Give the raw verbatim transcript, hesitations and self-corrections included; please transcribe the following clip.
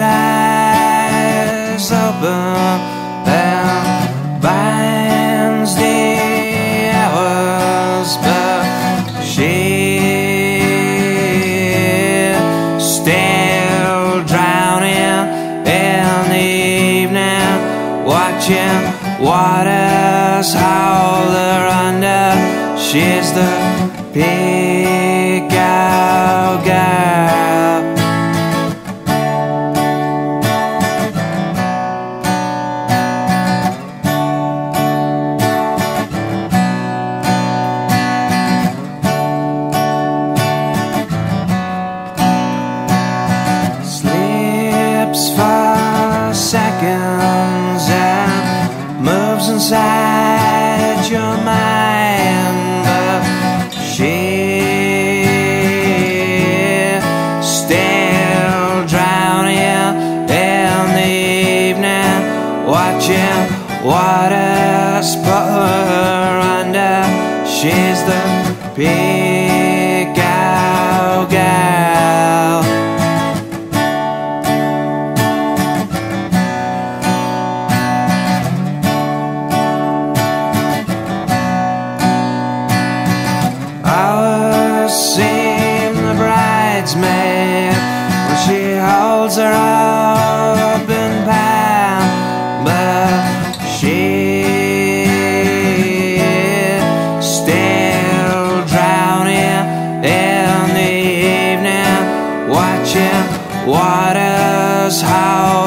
with eyes open and binds the hours, but she still drowning in the evening, watching waters howl her under. She's the pig-out girl. Sleeps for seconds and moves inside your mind, but she still drowning in the evening, watching waters put her under. She's the pig-out girl. Hours seem the bridesmaid when she holds her open palm, but she still drowning in the evening, watching waters howl